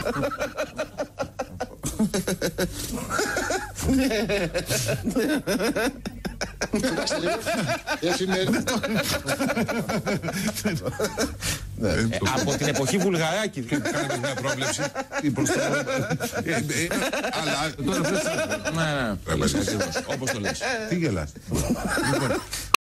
Κοιτάξτε λίγο. Από την εποχή Βουλγαράκη. Κάνετε μια πρόβλεψη. Αλλά τώρα Ναι, όπως το λες. τι γελάς.